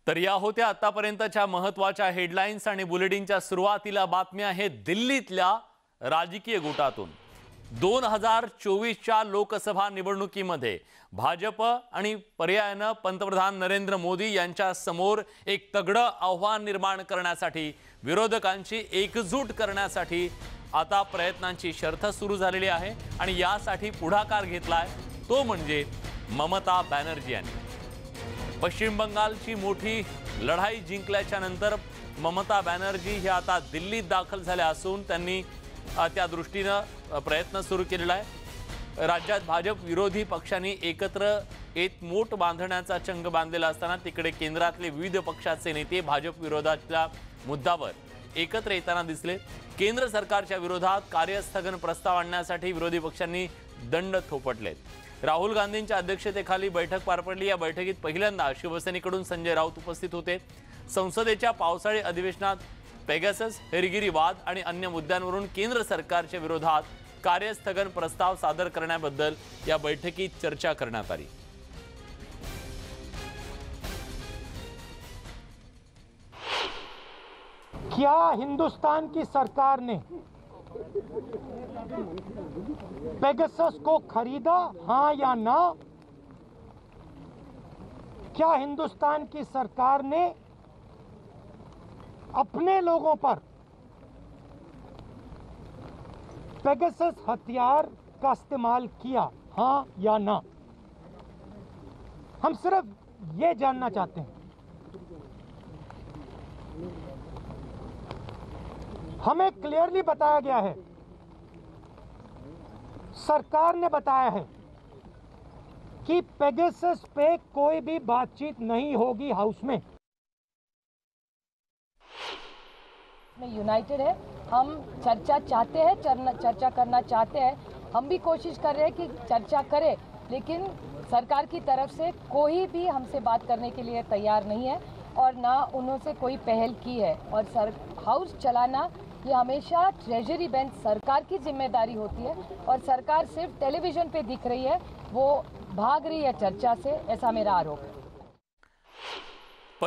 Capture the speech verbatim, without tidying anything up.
तर या होत्या आतापर्यंतच्या महत्त्वाच्या हेडलाईन्स आणि बुलेटिनच्या सुरुवातीला बातम्या आहेत दिल्लीतल्या राजकीय गोटातून। दोन हजार चोवीसच्या लोकसभा निवडणुकीमध्ये भाजप आणि पर्यायाने पंतप्रधान नरेंद्र मोदी यांच्या समोर एक तगडं आव्हान निर्माण करण्यासाठी विरोधकांची एकजूट करण्यासाठी आता प्रयत्नांची शर्थ सुरू झालेली आहे आणि यासाठी पुढाकार घेतलाय तो म्हणजे ममता बॅनर्जी यांनी। पश्चिम बंगालची मोठी लढाई जिंकल्याच्या नंतर ममता बॅनर्जी हे आता दिल्लीत दाखल झाल्या असून त्यांनी त्या दृष्टीने प्रयत्न सुरू केलेला आहे। राज्यात भाजप विरोधी पक्षांनी एकत्र एक मोठ बांधण्याचा चंग बांधलेला असताना तिकडे केंद्रातले विविध पक्षाचे नेते भाजप विरोधातल्या मुद्द्यावर एकत्र येताना दिसले। केंद्र सरकारच्या विरोधात कार्यस्थगन प्रस्ताव आणण्यासाठी विरोधी पक्षांनी दंड थोपटलेत। राहुल गांधींच्या अध्यक्षतेखाली बैठक पार पडली। या बैठकीत पहिल्यांदा शिवसेनेकडून संजय राऊत उपस्थित होते। संसदेच्या पावसाळी अधिवेशनात पेगासस हेरगिरी वाद आणि अन्य मुद्द्यांवरून केंद्र सरकारच्या विरोधात कार्यस्थगन प्रस्ताव सादर करण्याबद्दल या बैठकीत चर्चा करण्यात आली। क्या हिंदुस्तान की सरकार ने पेगासस को खरीदा, हाँ या ना? क्या हिंदुस्तान की सरकार ने अपने लोगों पर पेगासस हथियार का इस्तेमाल किया, हाँ या ना? हम सिर्फ ये जानना चाहते हैं। हमें क्लियरली बताया गया है, सरकार ने बताया है कि पेगासस पे कोई भी बातचीत नहीं होगी हाउस में। यूनाइटेड है, हम चर्चा चाहते हैं, चर्चा करना चाहते हैं। हम भी कोशिश कर रहे हैं कि चर्चा करें, लेकिन सरकार की तरफ से कोई भी हमसे बात करने के लिए तैयार नहीं है और ना उन्होंने कोई पहल की है। और सर हाउस चलाना ये हमेशा ट्रेजरी बेंच सरकार की जिम्मेदारी होती है और सरकार सिर्फ टेलीविजन पे दिख रही है, वो भाग रही है चर्चा से, ऐसा मेरा आरोप है।